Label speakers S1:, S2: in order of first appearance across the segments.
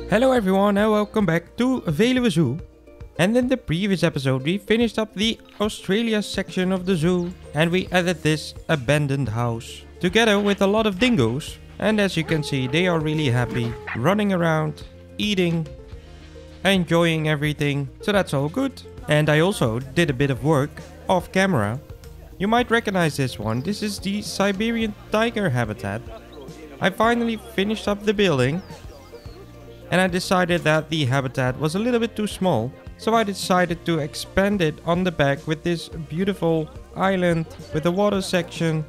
S1: Hello everyone and welcome back to Veluwe Zoo. And in the previous episode we finished up the Australia section of the zoo and we added this abandoned house together with a lot of dingoes. And as you can see, they are really happy, running around, eating, enjoying everything, so that's all good. And I also did a bit of work off camera. You might recognize this one. This is the Siberian tiger habitat. I finally finished up the building and I decided that the habitat was a little bit too small, so I decided to expand it on the back with this beautiful island with a water section,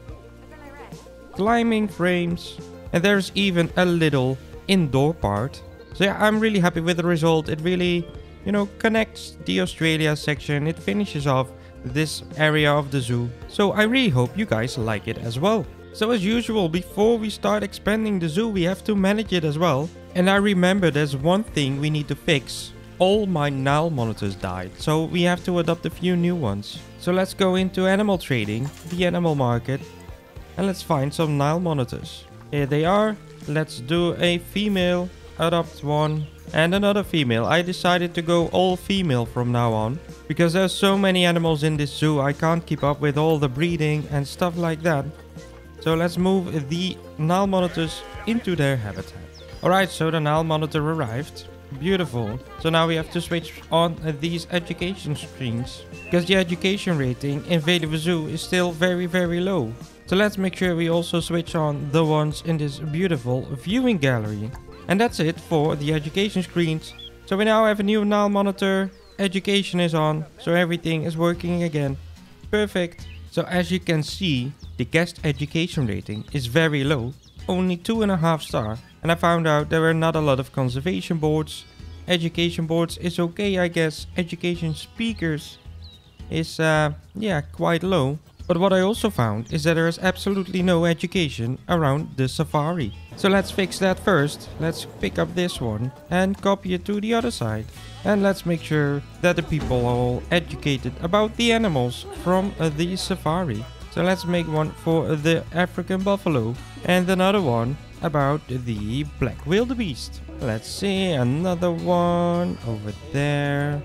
S1: climbing frames, and there's even a little indoor part. So yeah, I'm really happy with the result. It really, connects the Australia section. It finishes off this area of the zoo. So I really hope you guys like it as well. So as usual, before we start expanding the zoo, we have to manage it as well. And I remember there's one thing we need to fix. All my Nile monitors died, so we have to adopt a few new ones. So let's go into animal trading, the animal market, and let's find some Nile monitors. Here they are. Let's do a female, adopt one, and another female. I decided to go all female from now on, because there's so many animals in this zoo, I can't keep up with all the breeding and stuff like that. So let's move the Nile monitors into their habitat. Alright, so the Nile monitor arrived. Beautiful. So now we have to switch on these education screens, because the education rating in Veluwe Zoo is still very low. So let's make sure we also switch on the ones in this beautiful viewing gallery. And that's it for the education screens. So we now have a new Nile monitor. Education is on, so everything is working again. Perfect. So as you can see, the guest education rating is very low, only 2.5 stars. And I found out there were not a lot of conservation boards. Education boards is okay, I guess. Education speakers is quite low. But what I also found is that there is absolutely no education around the safari. So let's fix that first. Let's pick up this one and copy it to the other side. And let's make sure that the people are all educated about the animals from the safari. So let's make one for the African buffalo and another one about the black wildebeest. Let's see, another one over there.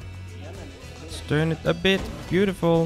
S1: Let's turn it a bit. Beautiful.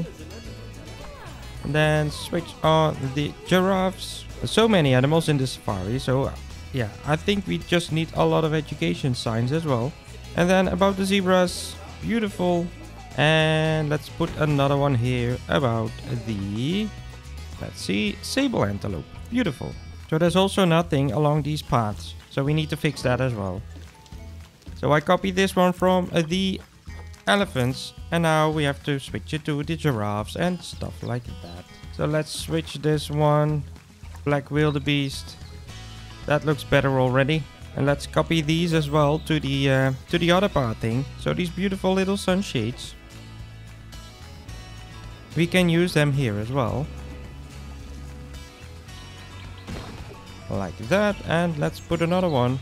S1: And then switch on the giraffes. There's so many animals in the safari, so yeah, I think we just need a lot of education signs as well. And then about the zebras, beautiful. And let's put another one here about the, let's see, sable antelope. Beautiful. So there's also nothing along these paths, so we need to fix that as well. So I copied this one from the elephants, and now we have to switch it to the giraffes and stuff like that. So let's switch this one, black wildebeest. That looks better already. And let's copy these as well to the other part thing. So these beautiful little sunshades, we can use them here as well. Like that, and let's put another one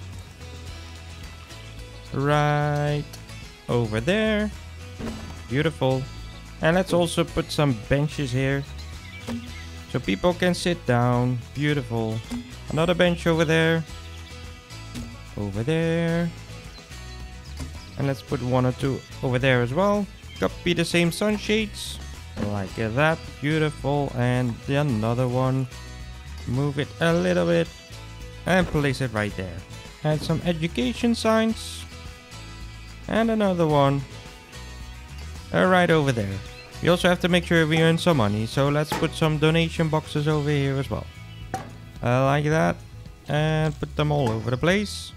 S1: right over there. Beautiful. And let's also put some benches here so people can sit down. Beautiful. Another bench over there. Over there. And let's put one or two over there as well. Copy the same sunshades like that. Beautiful. And another one. Move it a little bit and place it right there. And some education signs. And another one right over there. We also have to make sure we earn some money, so let's put some donation boxes over here as well. Like that. And put them all over the place.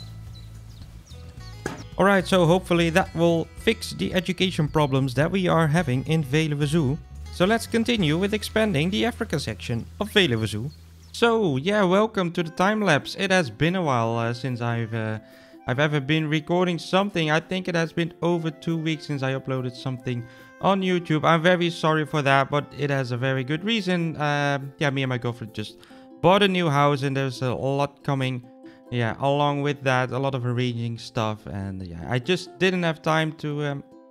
S1: Alright, so hopefully that will fix the education problems that we are having in Veluwe Zoo. So let's continue with expanding the Africa section of Veluwe Zoo. So yeah, welcome to the time lapse. It has been a while since I've ever been recording something. I think it has been over 2 weeks since I uploaded something on YouTube. I'm very sorry for that, but it has a very good reason. Yeah, me and my girlfriend just bought a new house and there's a lot coming. Yeah, along with that, a lot of arranging stuff, and yeah, I just didn't have time to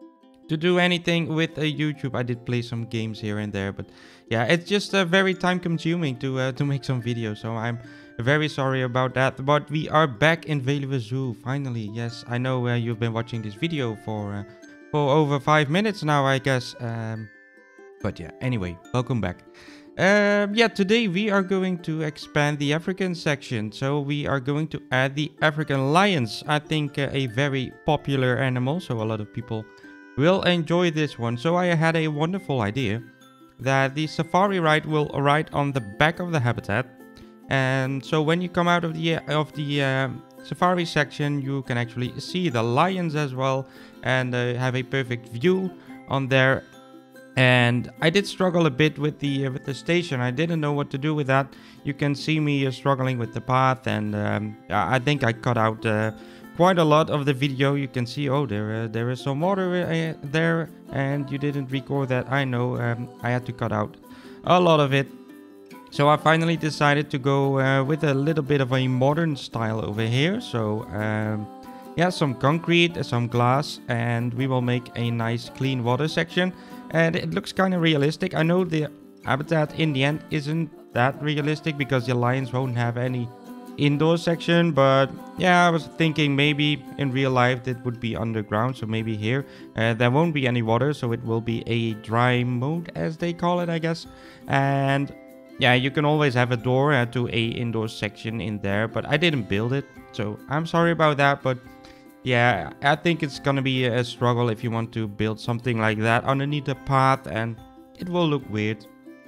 S1: to do anything with YouTube. I did play some games here and there, but yeah, it's just very time consuming to make some videos. So I'm very sorry about that. But we are back in Veluwe Zoo finally. Yes, I know you've been watching this video for over 5 minutes now, I guess. But yeah, anyway, welcome back. Yeah, today we are going to expand the African section. So we are going to add the African lions. I think a very popular animal, so a lot of people will enjoy this one. So I had a wonderful idea that the safari ride will ride on the back of the habitat. And so when you come out of the safari section, you can actually see the lions as well and have a perfect view on there. And I did struggle a bit with the station. I didn't know what to do with that. You can see me struggling with the path, and I think I cut out quite a lot of the video. You can see, oh, there is some water there, and you didn't record that. I know, I had to cut out a lot of it. So I finally decided to go with a little bit of a modern style over here. So yeah, some concrete, some glass, and we will make a nice clean water section. And it looks kind of realistic. I know the habitat in the end isn't that realistic because the lions won't have any indoor section, but yeah, I was thinking maybe in real life it would be underground. So maybe here there won't be any water, so it will be a dry mode, as they call it, I guess. And yeah, you can always have a door to a indoor section in there, but I didn't build it, so I'm sorry about that. But yeah, I think it's gonna be a struggle if you want to build something like that underneath the path, and it will look weird.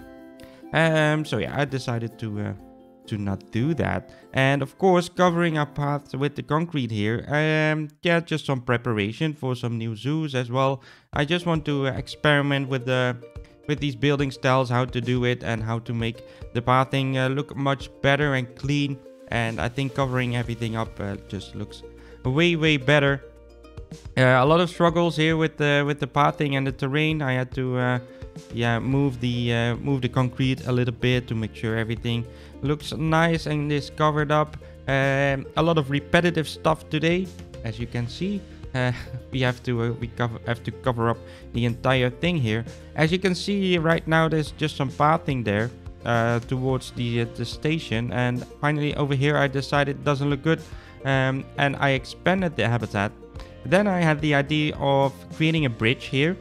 S1: So yeah, I decided to not do that. And of course, covering our path with the concrete here, yeah, just some preparation for some new zoos as well. I just want to experiment with these building styles, how to do it and how to make the pathing look much better and clean. And I think covering everything up just looks way better. A lot of struggles here with the pathing and the terrain. I had to yeah, move the concrete a little bit to make sure everything looks nice and is covered up. A lot of repetitive stuff today, as you can see. We have to cover up the entire thing here. As you can see right now, there's just some pathing there towards the station. And finally over here I decided it doesn't look good. And I expanded the habitat. Then I had the idea of creating a bridge here.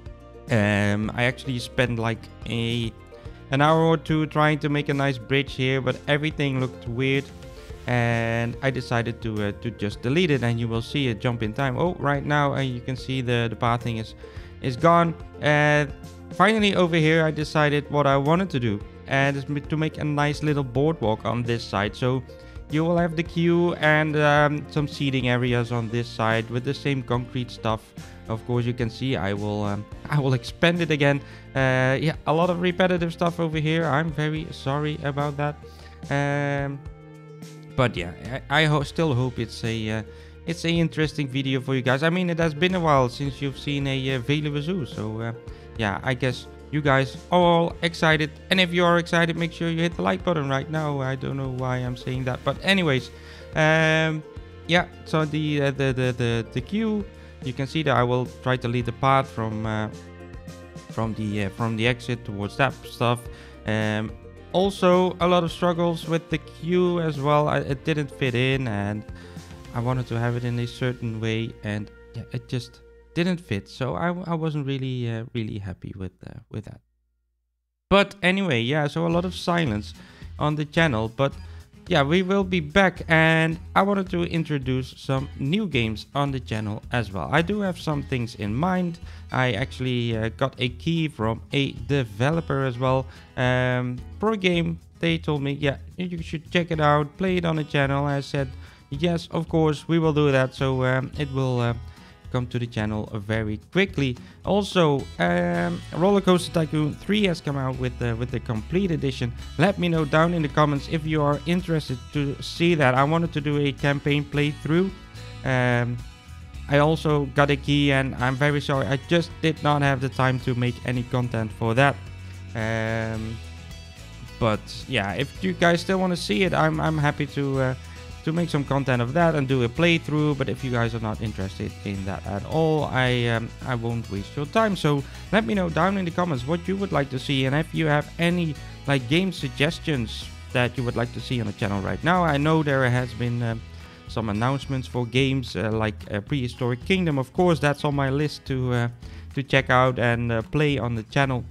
S1: I actually spent like an hour or two trying to make a nice bridge here, but everything looked weird, and I decided to just delete it. And you will see a jump in time. Oh, right now you can see the pathing is gone. And finally over here I decided what I wanted to do, and is to make a nice little boardwalk on this side. So you will have the queue and some seating areas on this side with the same concrete stuff. Of course, you can see I will expand it again. Yeah, a lot of repetitive stuff over here. I'm very sorry about that. But yeah, I still hope it's a interesting video for you guys. I mean, it has been a while since you've seen a Veluwe Zoo, so yeah, I guess you guys are all excited. And if you are excited, make sure you hit the like button right now. I don't know why I'm saying that, but anyways, yeah. So the queue, you can see that I will try to lead the path from the exit towards that stuff. Also, a lot of struggles with the queue as well. It didn't fit in, and I wanted to have it in a certain way, and yeah, it just didn't fit. So I wasn't really happy with that. But anyway, yeah, so a lot of silence on the channel, but yeah, we will be back, and I wanted to introduce some new games on the channel as well. I do have some things in mind. I actually got a key from a developer as well for a game. They told me, yeah, you should check it out, play it on the channel. I said, yes, of course, we will do that. So it will come to the channel very quickly. Also, Roller Coaster Tycoon 3 has come out with the complete edition. Let me know down in the comments if you are interested to see that. I wanted to do a campaign playthrough. I also got a key, and I'm very sorry, I just did not have the time to make any content for that. But yeah, if you guys still want to see it, I'm happy to to make some content of that and do a playthrough. But if you guys are not interested in that at all, I won't waste your time. So let me know down in the comments what you would like to see, and if you have any like game suggestions that you would like to see on the channel right now. I know there has been some announcements for games like Prehistoric Kingdom. Of course, that's on my list to check out and play on the channel.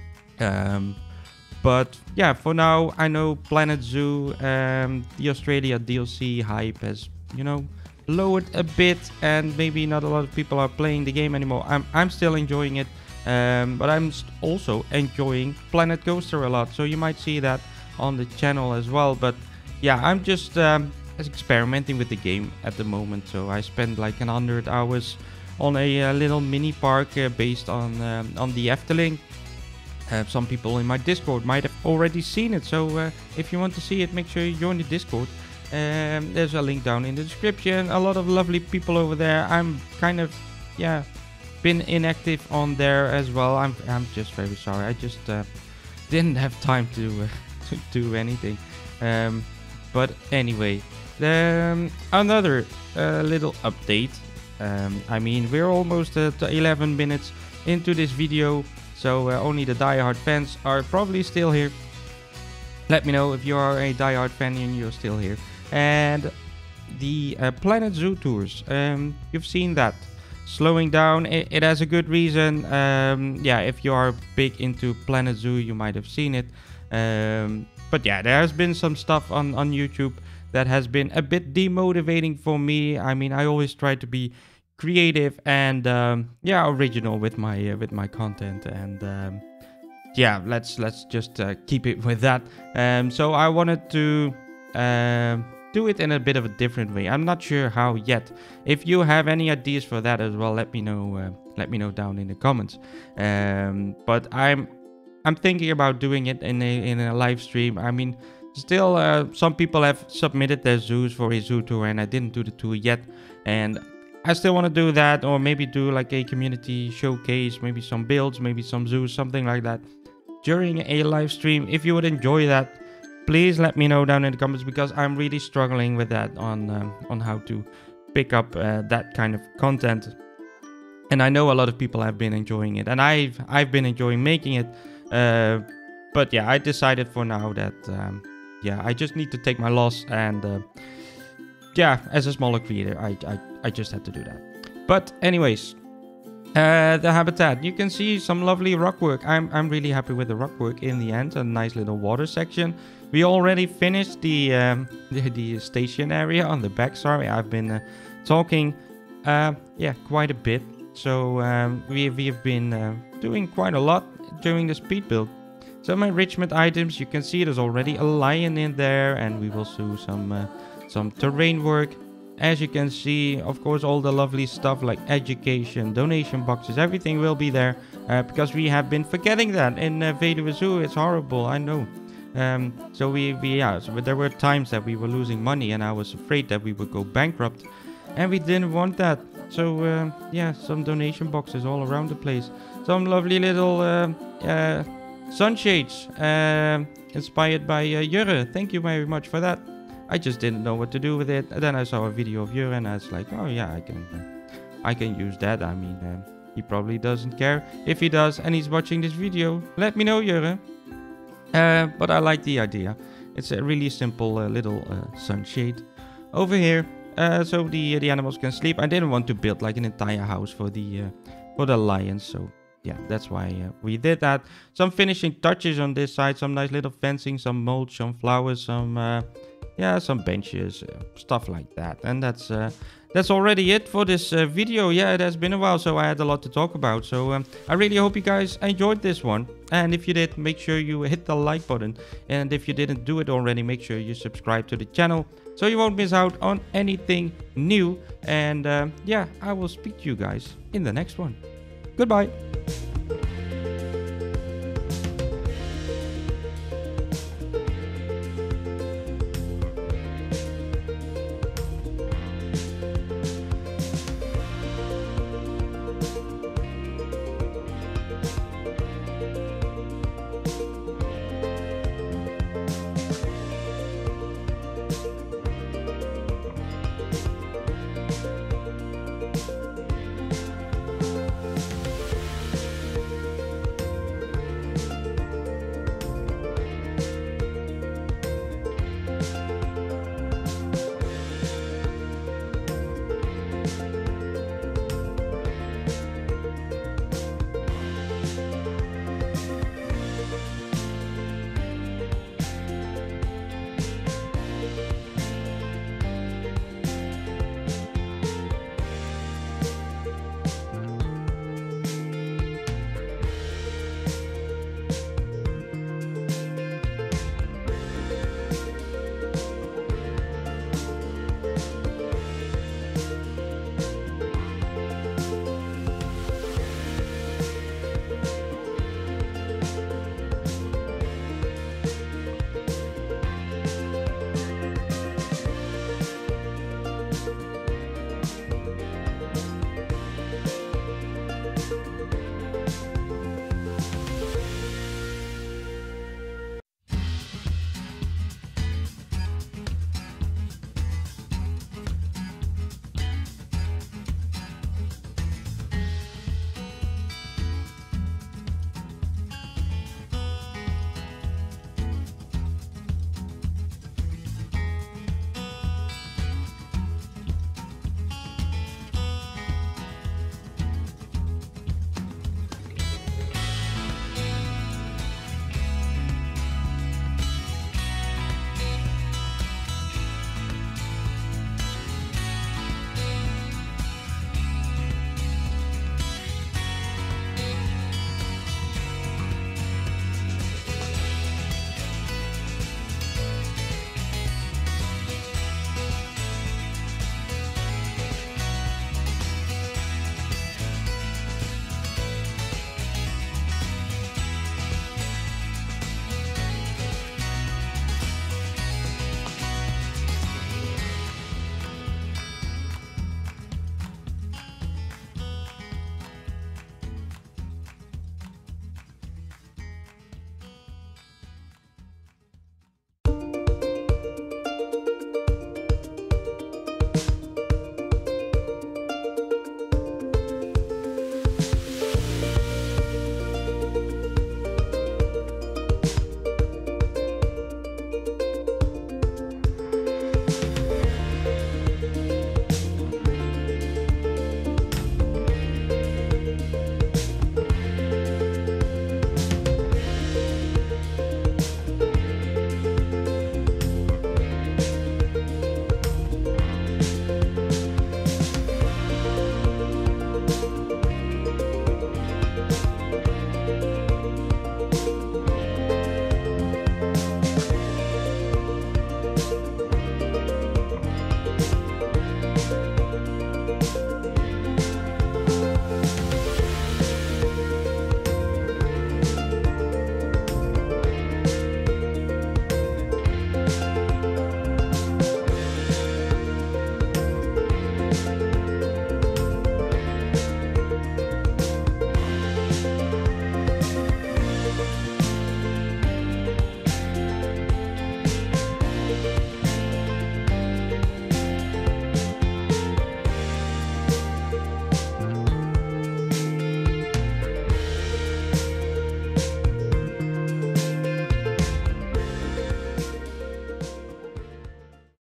S1: But yeah, for now, I know Planet Zoo, the Australia DLC hype has, you know, lowered a bit, and maybe not a lot of people are playing the game anymore. I'm still enjoying it, but I'm also enjoying Planet Coaster a lot, so you might see that on the channel as well. But yeah, I'm just experimenting with the game at the moment. So I spent like 100 hours on a little mini park based on the Efteling. Some people in my Discord might have already seen it, so if you want to see it, make sure you join the Discord. There's a link down in the description. A lot of lovely people over there. I'm kind of, yeah, been inactive on there as well. I'm just very sorry. I just didn't have time to do anything. But anyway, another little update. I mean, we're almost at 11 minutes into this video. So only the diehard fans are probably still here. Let me know if you are a diehard fan and you're still here. And the Planet Zoo tours, you've seen that slowing down. It has a good reason. Yeah, if you are big into Planet Zoo, you might have seen it. But yeah, there has been some stuff on YouTube that has been a bit demotivating for me. I mean, I always try to be creative and yeah, original with my content, and yeah, let's just keep it with that. So I wanted to do it in a bit of a different way. I'm not sure how yet. If you have any ideas for that as well, let me know down in the comments. But I'm thinking about doing it in a live stream. I mean, still some people have submitted their zoos for a zoo tour, and I didn't do the tour yet, and I still want to do that, or maybe do like a community showcase, maybe some builds, maybe some zoos, something like that during a live stream. If you would enjoy that, please let me know down in the comments, because I'm really struggling with that on how to pick up that kind of content. And I know a lot of people have been enjoying it, and I've been enjoying making it. But yeah, I decided for now that yeah, I just need to take my loss, and yeah, as a smaller creator, I just had to do that. But anyways, the habitat, you can see some lovely rock work. I'm really happy with the rock work in the end. A nice little water section. We already finished the station area on the back. Sorry, I've been talking yeah, quite a bit. So we have been doing quite a lot during the speed build. Some enrichment items, you can see there's already a lion in there, and we will do some terrain work. As you can see, of course, all the lovely stuff like education, donation boxes, everything will be there, because we have been forgetting that in Veluwe Zoo. It's horrible, I know. So yeah, so there were times that we were losing money, and I was afraid that we would go bankrupt, and we didn't want that. So yeah, some donation boxes all around the place. Some lovely little sunshades inspired by Jurre. Thank you very much for that. I just didn't know what to do with it. And then I saw a video of Jurre, and I was like, oh yeah, I can use that. I mean, he probably doesn't care. If he does and he's watching this video, let me know, Jurre. But I like the idea. It's a really simple little sunshade over here, so the animals can sleep. I didn't want to build like an entire house for the lions, so yeah, that's why we did that. Some finishing touches on this side, some nice little fencing, some mulch, some flowers, some yeah, some benches, stuff like that. And that's already it for this video. Yeah, it has been a while, so I had a lot to talk about. So I really hope you guys enjoyed this one. And if you did, make sure you hit the like button. And if you didn't do it already, make sure you subscribe to the channel, so you won't miss out on anything new. And yeah, I will speak to you guys in the next one. Goodbye.